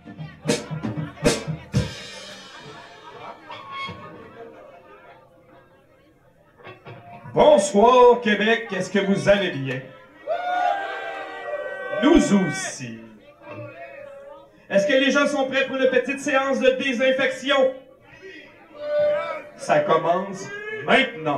Bonsoir Québec, est-ce que vous allez bien? Nous aussi. Est-ce que les gens sont prêts pour une petite séance de désinfection? Ça commence maintenant.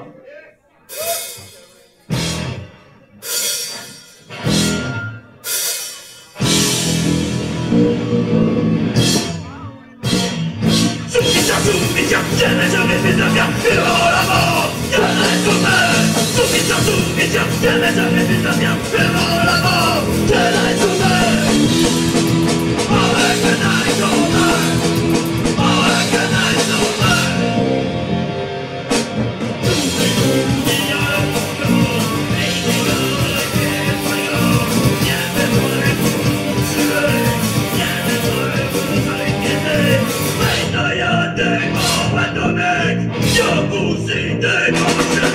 Soumission, jamais fait de bien, et oh la mort, je reste ouvert. Soumission, jamais fait de bien, et oh la mort, je reste ouvert. Avec un œil ouvert, avec un œil ouvert. Je vous ai démantelé.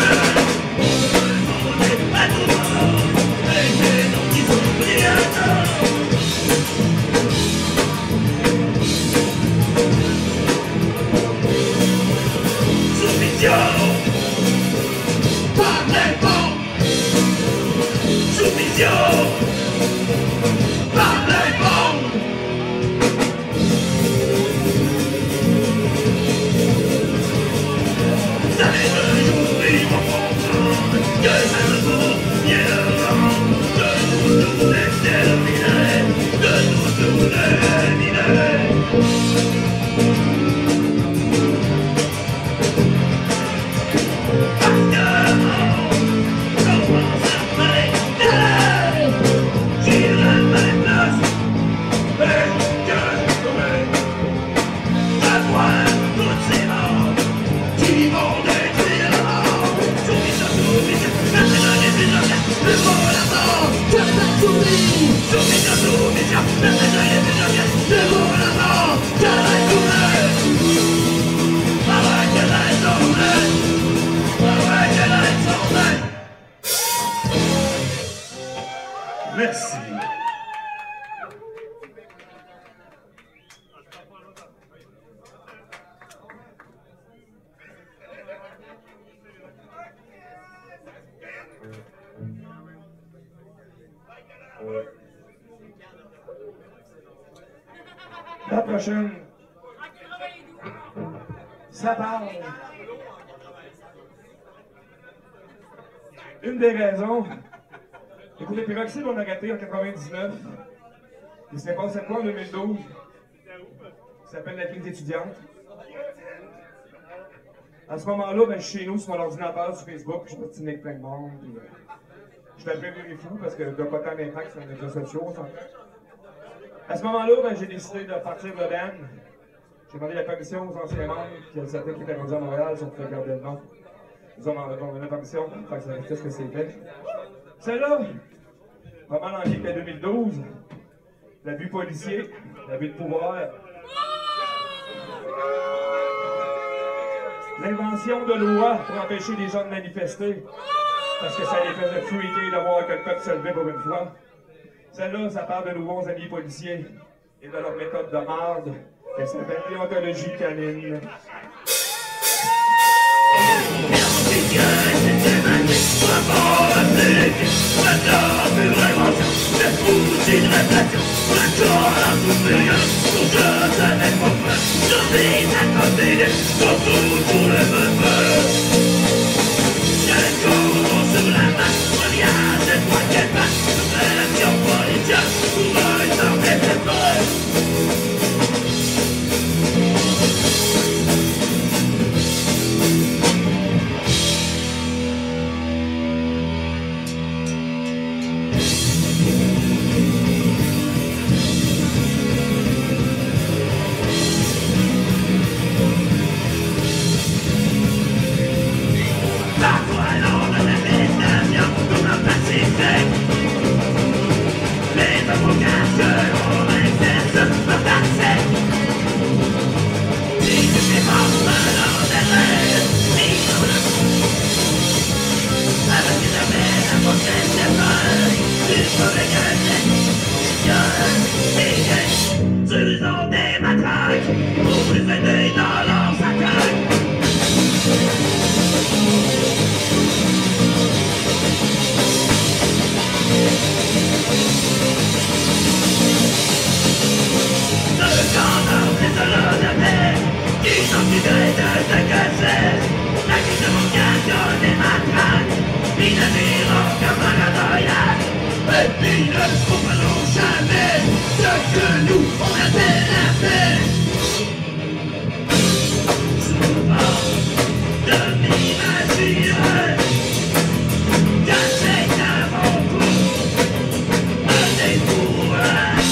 À tout moment, et les noms qui sont bien. Soumission, parlez bon. Soumission, parlez bon. Que je vous viendra de nous exterminer, de nous éliminer. Parce que commence à m'énerver. J'irai ma place et que je pourrai avoir toutes ces morts qui vont détruire la mort. Soumission, maintenant les prisonniers, le mot la mort, je t'assoumis. Soumission, maintenant les prisonniers, le mot la mort, je t'assoumis. Avec la journée, avec la journée. Merci. La prochaine, ça parle. Une des raisons, écoutez, Pyroxyle, on a raté en 99. Il s'est passé quoi en 2012? Ça s'appelle la crise étudiante. À ce moment-là, ben, je suis chez nous sur mon ordinateur, sur Facebook, puis je continue avec plein de monde. Puis, je suis un peu fou parce que je n'ai pas tant d'impact sur les médias sociaux. À ce moment-là, ben, j'ai décidé de partir de l'ODAN. J'ai demandé la permission aux anciens membres, puis certains qui étaient rendus à Montréal, si on pouvait garder le nom. Ils ont donné la permission, fait que ça restait ce que c'était. Celle-là, vraiment dans le qu'à 2012, l'abus policier, l'abus de pouvoir, l'invention de loi pour empêcher les gens de manifester, parce que ça les faisait freaker de voir que le peuple se levait pour une fois. Celle-là, ça parle de nos bons amis policiers et de leur méthode de marde. Elle s'appelle déontologie canine. respirant comme un adroyage. Et puis ne comprendront jamais ce que nous on appelle la paix. Souvent de m'imaginer que c'est avant tout un décourage.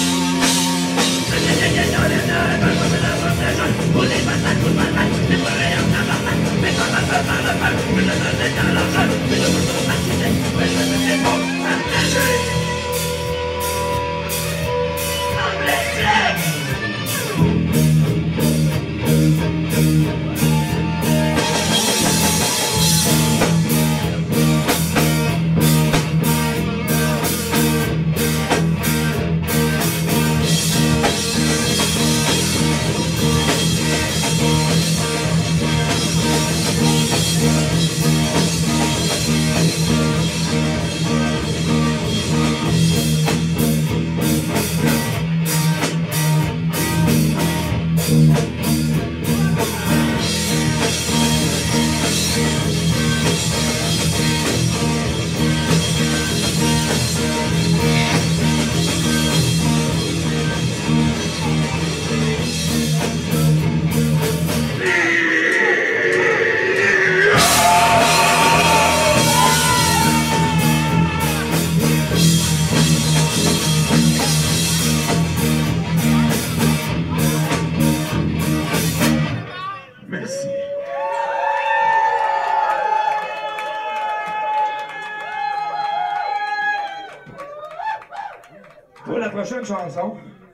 Pour la prochaine chanson,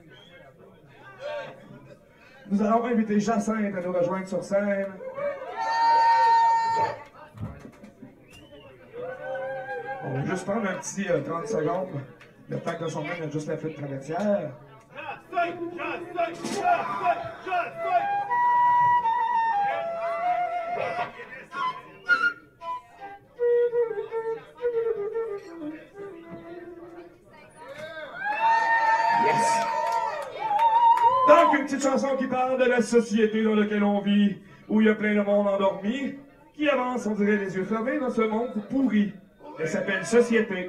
nous allons inviter Jacinthe à nous rejoindre sur scène. On va juste prendre un petit 30 secondes, le temps que son mène a juste la flûte traversière. Donc, une petite chanson qui parle de la société dans laquelle on vit, où il y a plein de monde endormi, qui avance, on dirait les yeux fermés, dans ce monde pourri. Elle s'appelle Société.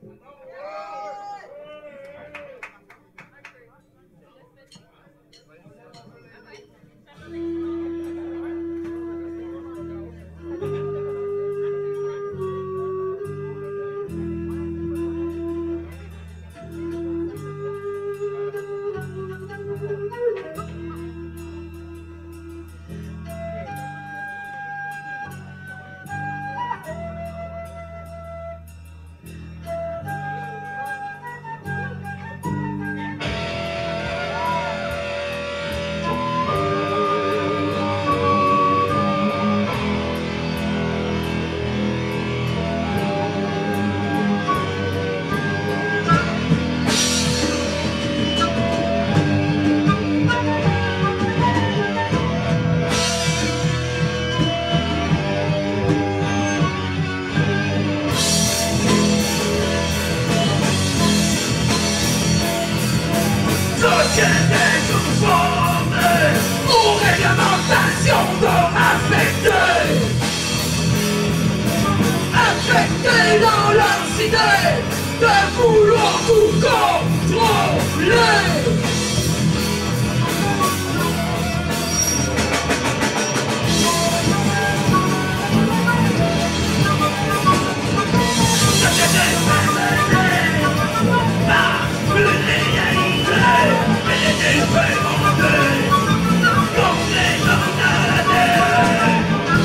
Affectés dans leurs idées de vouloir tout contrôler. Société façonnée par une réalité et des faits montés complètement damnés.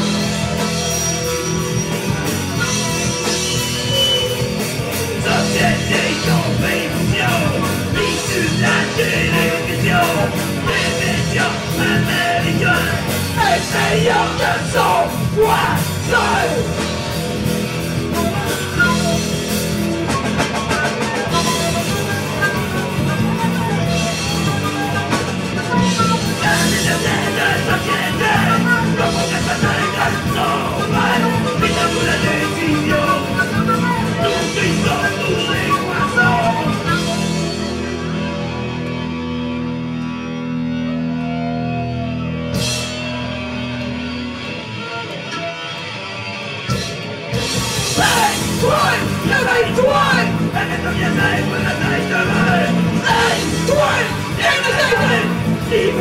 Société compétition, issue de la télévision, des médias américains, essayant de son voisin.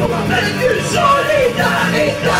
avec une solidarité.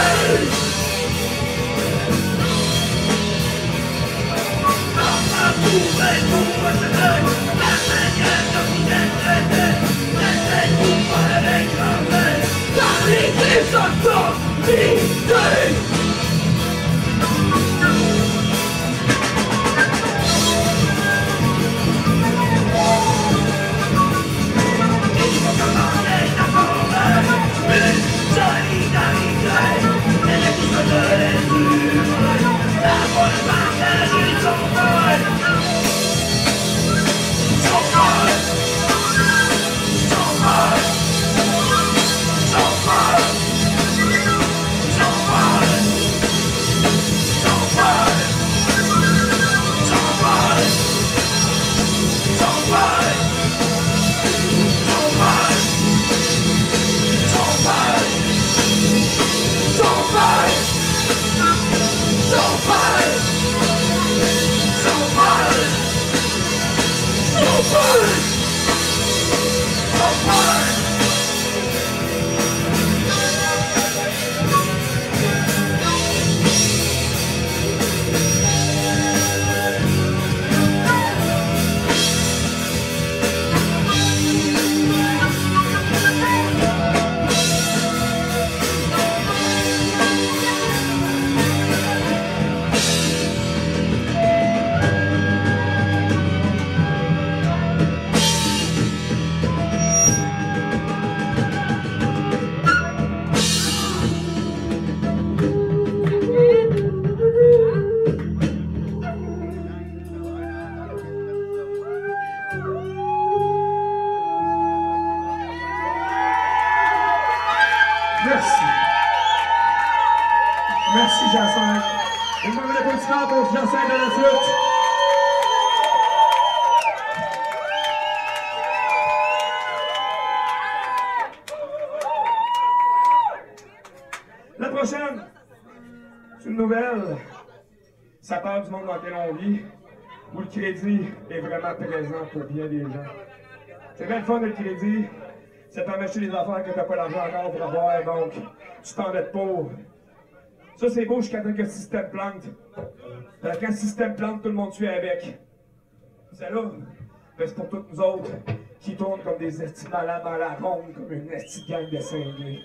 Merci. Merci, Jacinthe. Une main d'applaudissement pour Jacinthe de la flûte. La prochaine, c'est une nouvelle. Ça parle du monde dans lequel on vit, où le crédit est vraiment présent pour bien des gens. C'est bien le fun, le crédit. Ça te permet d'acheter des affaires que tu n'as pas l'argent encore pour avoir, donc tu t'endettes pauvre. Ça, c'est beau jusqu'à temps que le système plante. Quand le système plante, tout le monde suit avec. Celle-là, ben, c'est pour toutes nous autres qui tournent comme des estis malades dans la ronde, comme une estie gang de cinglés.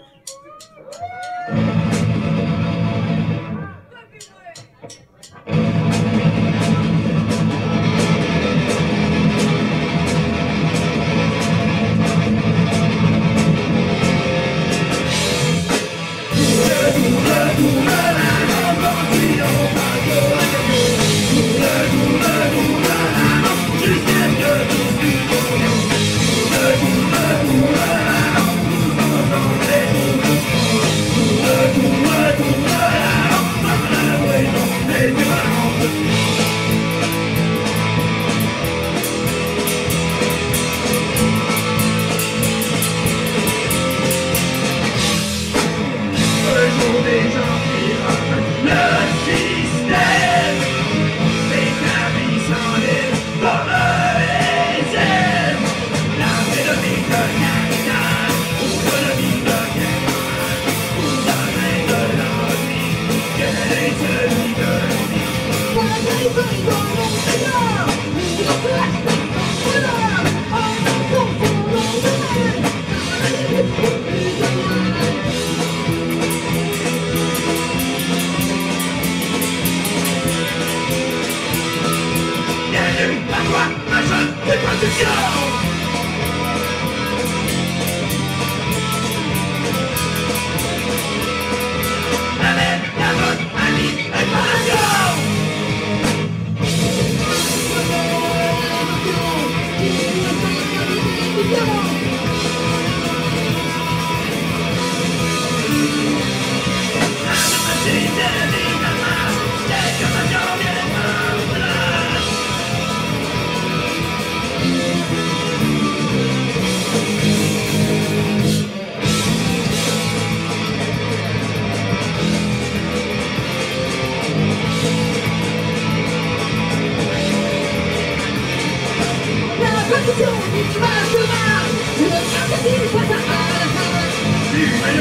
You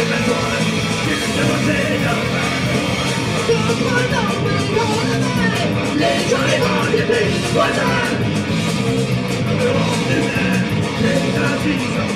Les gens les vents des pays voisins, le vent des mers, les intelligents.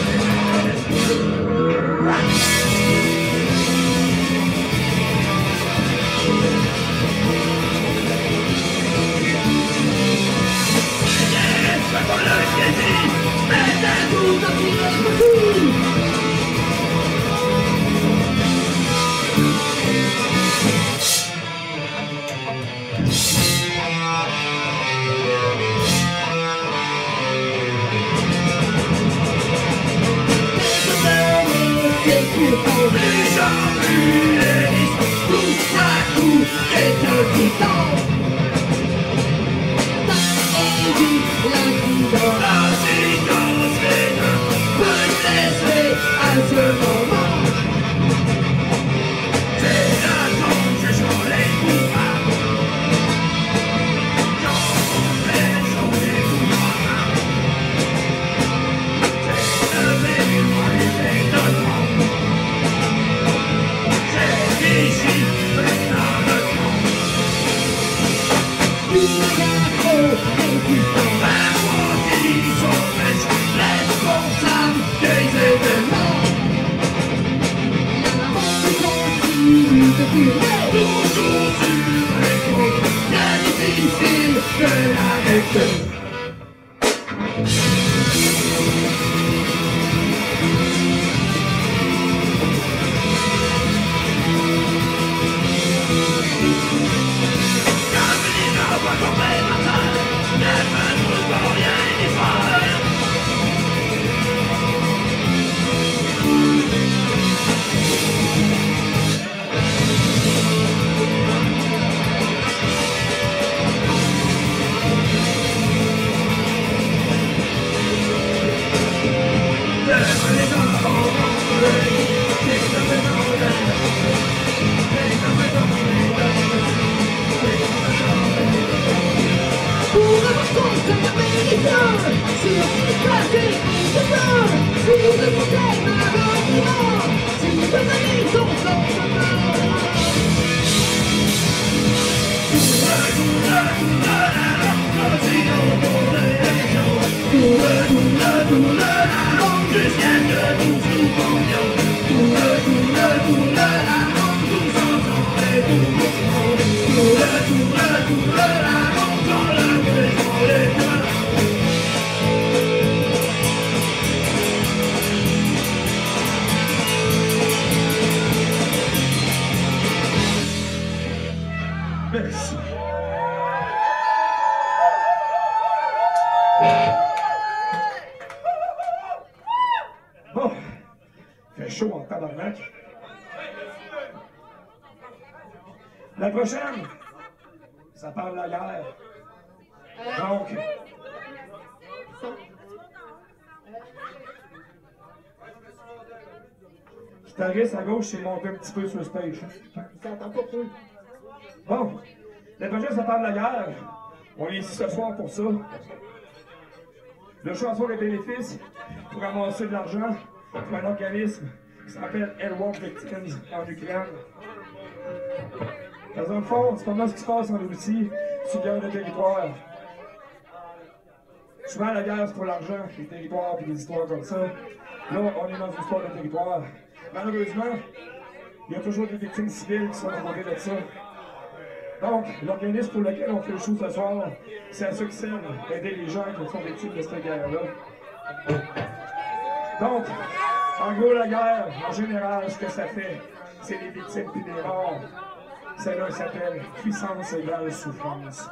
Merci. Bon, il fait chaud en tabarnak. La prochaine, ça parle de la guerre. Donc, guitariste à gauche s'est monté un petit peu sur le stage. Bon, la prochaine, ça parle de la guerre. On est ici ce soir pour ça. Le chanson des bénéfices pour ramasser de l'argent pour un organisme qui s'appelle Airwalk Victims en Ukraine. Dans un fond, c'est pas mal ce qui se passe en Russie, c'est une guerre de territoire. Souvent, la guerre, c'est pour l'argent, les territoires et des histoires comme ça. Là, on est dans une histoire de territoire. Malheureusement, il y a toujours des victimes civiles qui sont à côté de ça. Donc, l'organisme pour lequel on fait le show ce soir, c'est à ceux qui servent d'aider les gens qui sont victimes de cette guerre-là. Donc, en gros, la guerre, en général, ce que ça fait, c'est des victimes puis des morts. Celle-là s'appelle puissance égale souffrance.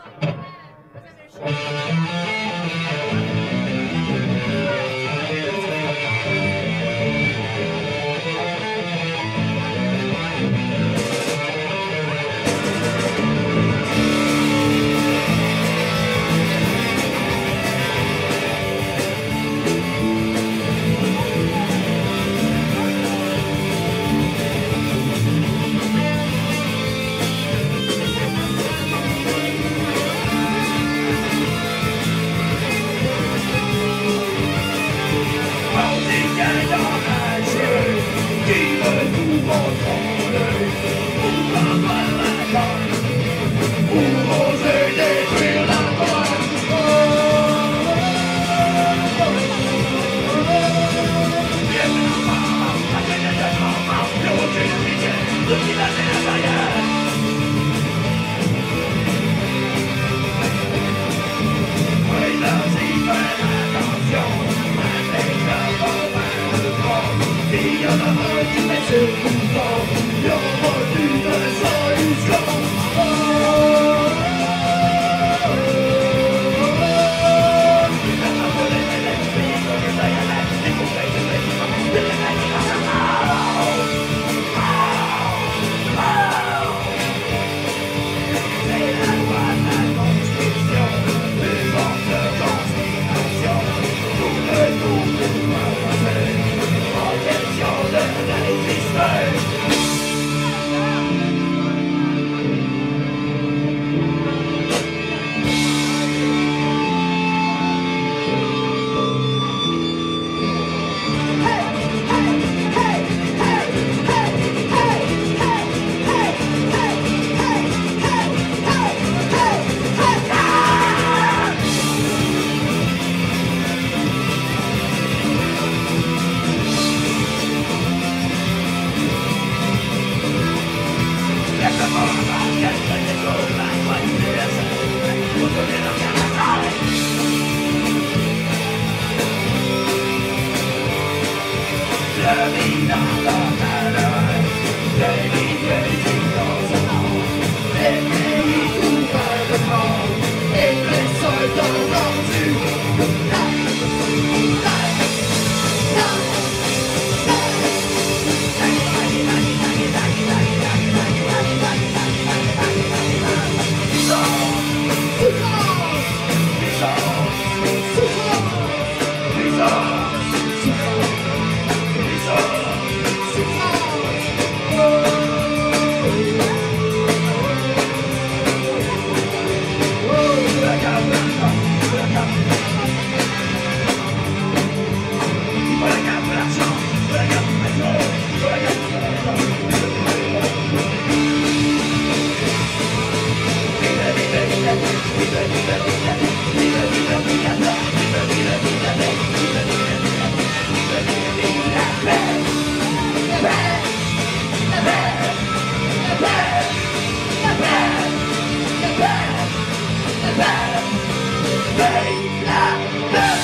Vive la paix!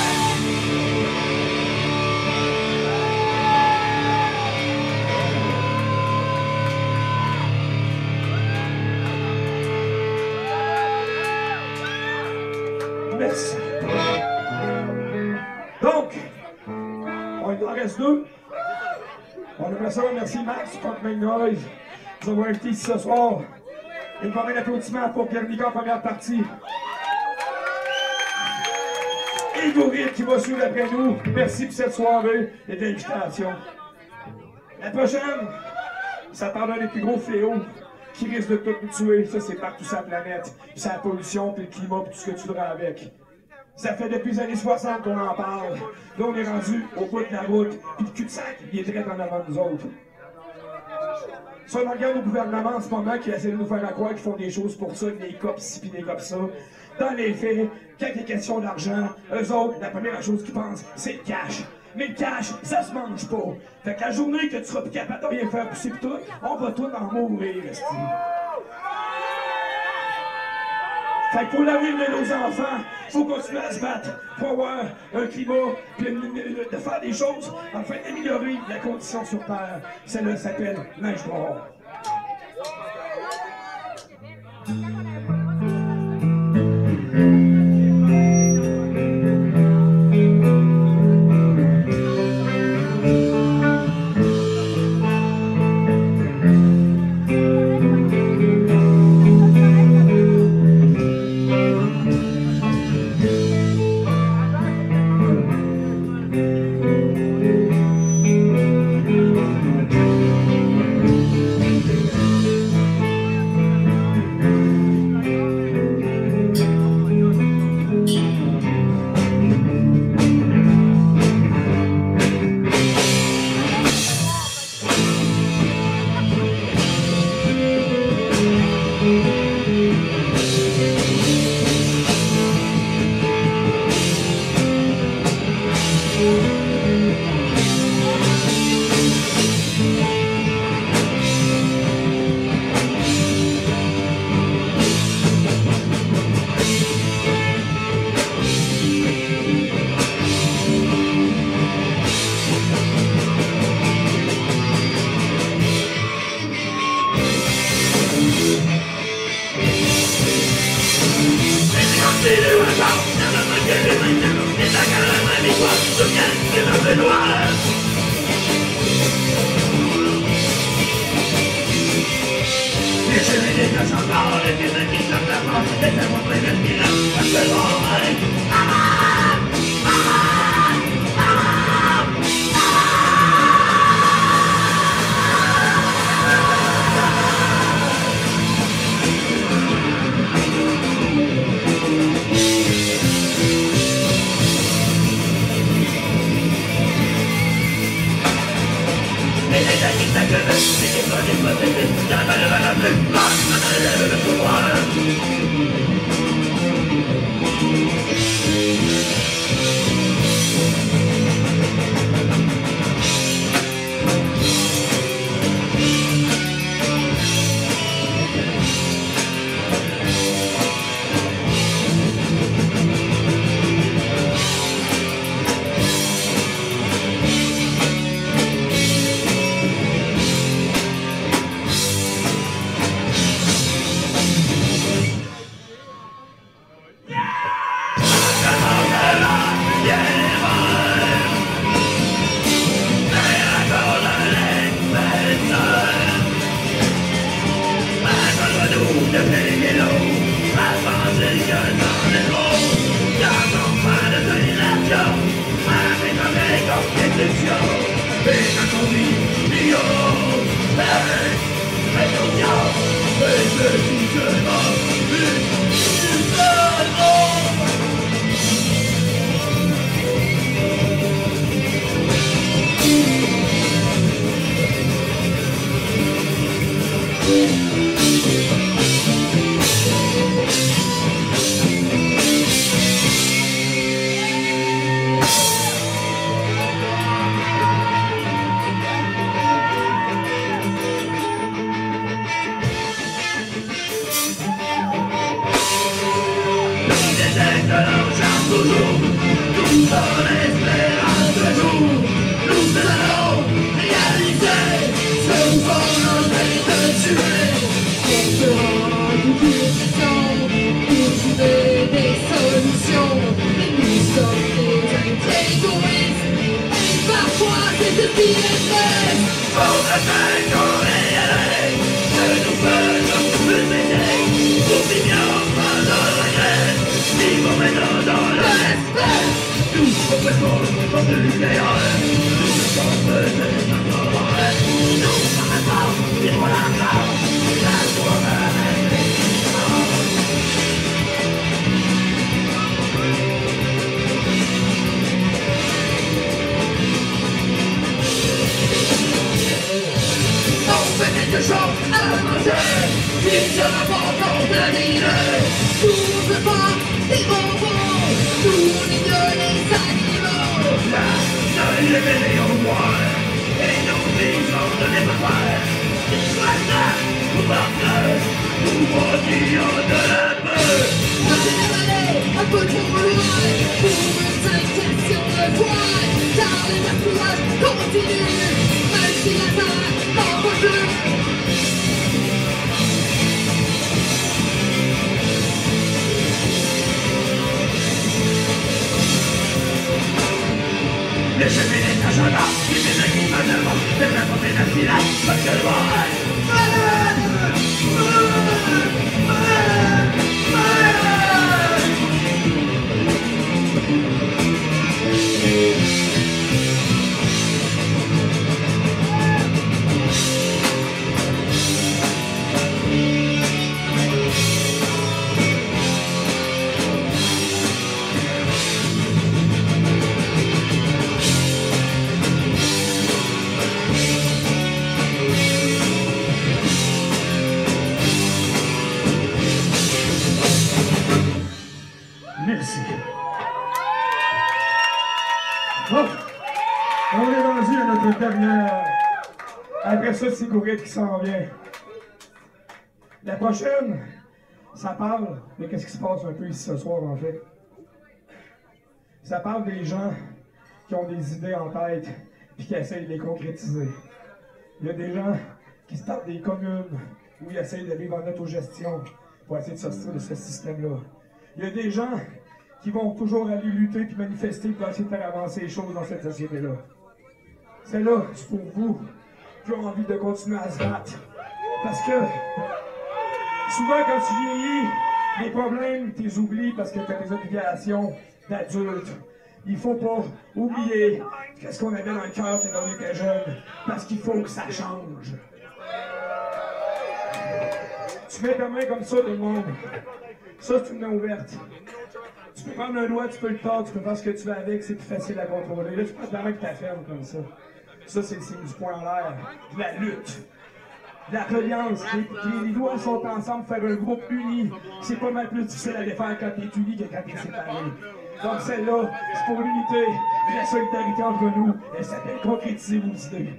Merci. Donc, on en reste deux. On aimerait ça remercier Max, Punk Make Noise, nous avoir invités ici ce soir. Une formule d'applaudissements pour Guernica en première partie. Et Gouride qui va suivre après nous. Merci pour cette soirée et de l'invitation. La prochaine, ça parle d'un des plus gros fléaux qui risque de tout nous tuer. Ça, c'est partout sur la planète. Puis c'est la pollution, puis le climat, puis tout ce que tu voudras avec. Ça fait depuis les années 60 qu'on en parle. Là, on est rendu au bout de la route, puis le cul-de-sac, il est direct en avant de nous autres. Si on regarde au gouvernement en ce moment qui essaie de nous faire croire qu'ils font des choses pour ça, des cops ci, puis des cops ça, dans les faits, quand il est question d'argent, eux autres, la première chose qu'ils pensent, c'est le cash. Mais le cash, ça se mange pas. Fait que la journée que tu seras plus capable de rien faire pousser pis tout, on va tous en mourir, esti. Fait que pour l'avenir de nos enfants, faut continuer à se battre pour avoir un climat, puis de faire des choses afin d'améliorer la condition sur Terre. Celle-là s'appelle Neige Noire. c'est que l'on cherche toujours, tout en espérant toujours, nous allons réaliser ce qu'on essaie de tuer. On fera toute une pour trouver des solutions, mais nous sommes des égoïstes, et parfois c'est ce qui est vrai. Pour le fait qu'on est allé, que nous faisons plus aider, pour vivre pas dans la guerre, vivons maintenant dans le respect. Nous complètement comme de l'idéal, nous sommes peut-être notre nous sommes pas, vivons la mort, la soirée. On fait quelque chose à manger, il sera pas pour deviner. Nous on veut pas des bonbons, nous on est que les animaux. Là, il est mêlé au noir, et nous vivons de l'épreuve. Il choisit pour partir, nous voyons de la peur. On s'est allé un peu trop loin pour une simple question de voile, car les esclaves continuent, même si la terre n'en peut plus. Laissez les agendas, qui viennent qui manœuvrent, des raconter la finale, parce que le Merci. Bon, on est rendu à notre dernière. Après ça, c'est Gourette qui s'en vient. La prochaine, ça parle de qu'est-ce qui se passe un peu ici ce soir, en fait. Ça parle des gens qui ont des idées en tête et qui essayent de les concrétiser. Il y a des gens qui startent des communes où ils essayent de vivre en autogestion pour essayer de sortir de ce système-là. Il y a des gens qui vont toujours aller lutter et manifester pour essayer de faire avancer les choses dans cette société-là. Celle-là, c'est pour vous qui ont envie de continuer à se battre. Parce que souvent, quand tu vieillis, les problèmes, tu les oublies parce que tu as des obligations d'adulte. Il faut pas oublier ce qu'on avait dans le cœur quand on était jeune, parce qu'il faut que ça change. Tu mets ta main comme ça, tout le monde. Ça, c'est une main ouverte. Tu peux prendre un doigt, tu peux le tordre, tu peux faire ce que tu veux avec, c'est plus facile à contrôler. Là, tu prends ta main que tu ferme comme ça. Ça, c'est le signe du poing en l'air, de la lutte, de la reliance. Les doigts sont ensemble, faire un groupe uni. C'est pas mal plus difficile à les faire quand t'es uni que quand t'es séparé. Donc celle-là, c'est pour l'unité, la solidarité entre nous. Elle s'appelle concrétiser vos idées.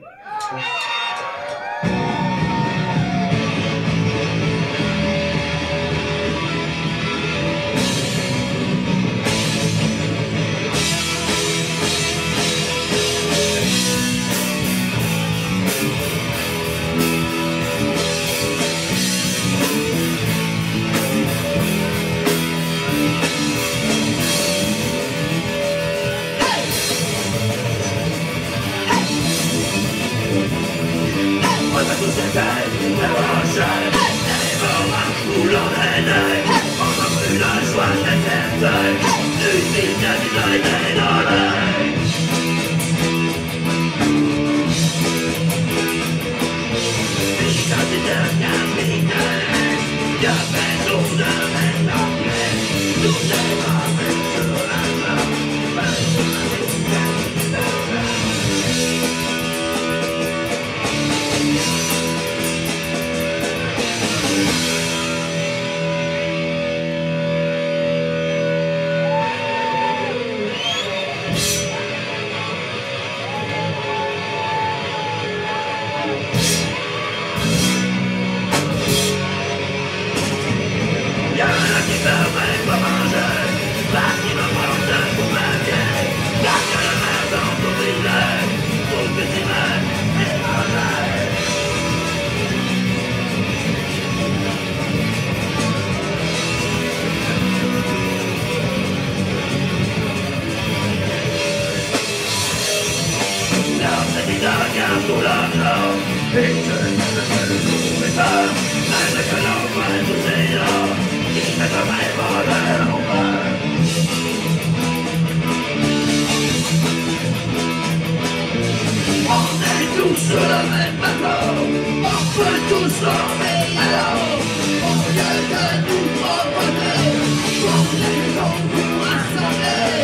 Sur le même bateau, on peut tous tomber alors. Au lieu de nous proposer, pour les gens vous rassembler.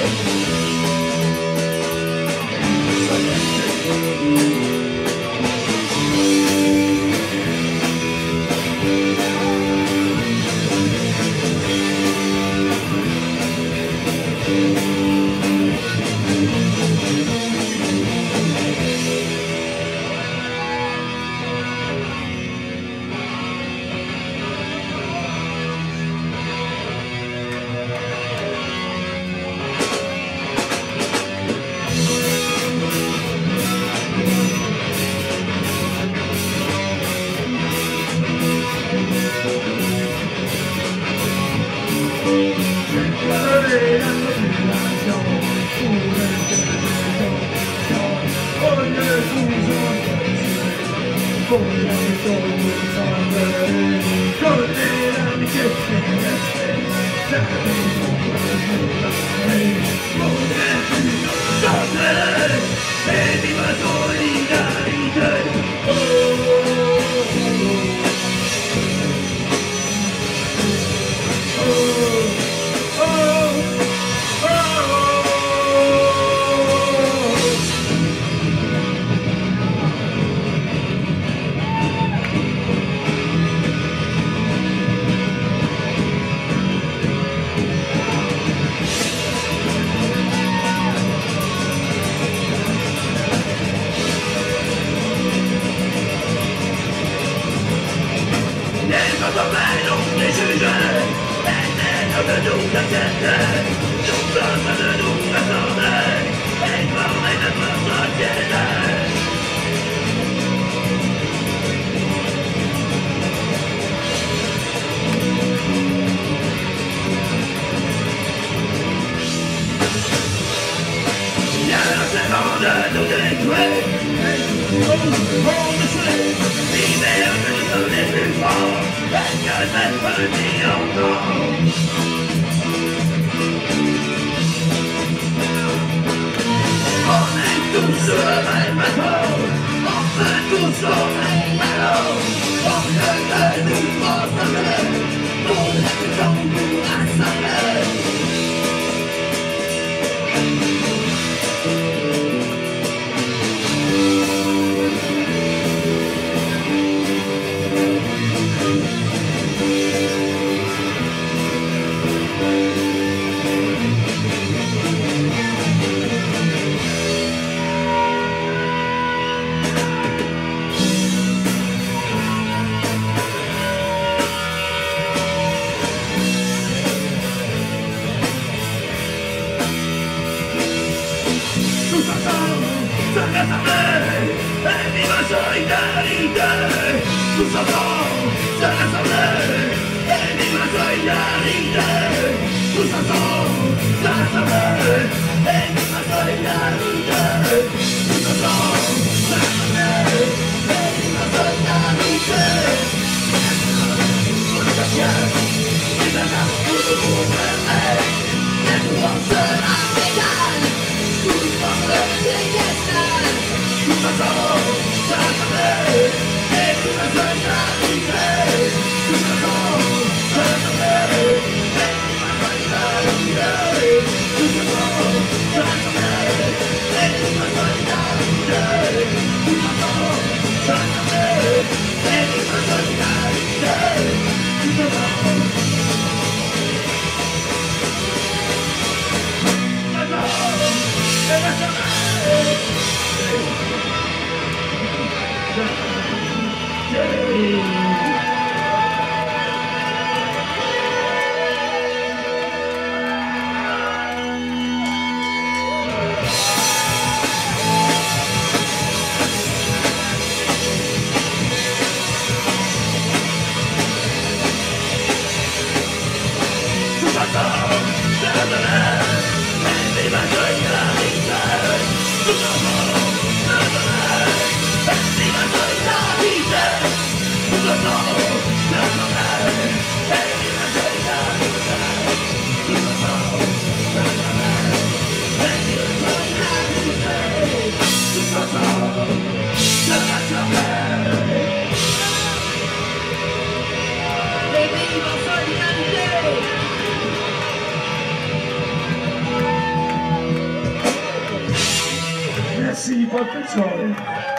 Merci, bonne toute soirée.